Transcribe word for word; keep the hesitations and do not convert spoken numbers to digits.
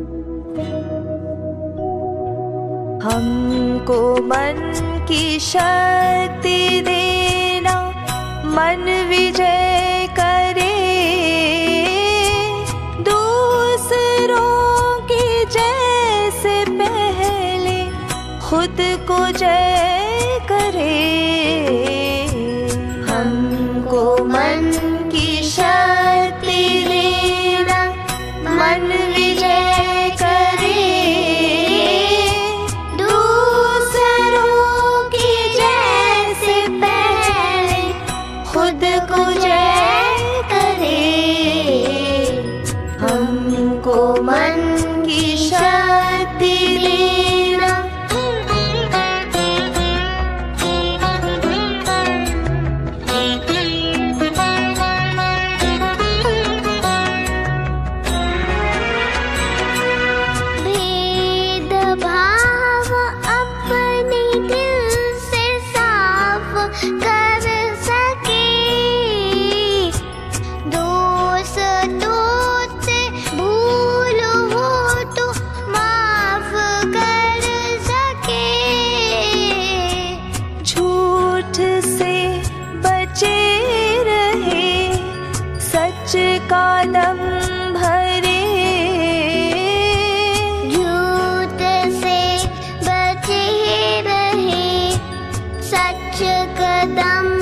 हमको मन की शक्ति देना, मन विजय करे, दूसरों की जैसे पहले खुद को जय करे। हमको मन की शक्ति देना, मन विजय करे, दूसरों की जैसे पहले खुद को जय करे। हमको मन की शक्ति देना। भेदभाव अपने दिल से साफ कर सके, दोस्तों से भूल हो तो माफ कर सके, झूठ से बचे रहे, सच का दम भरे, झूठ से बचे रहे, सच का दम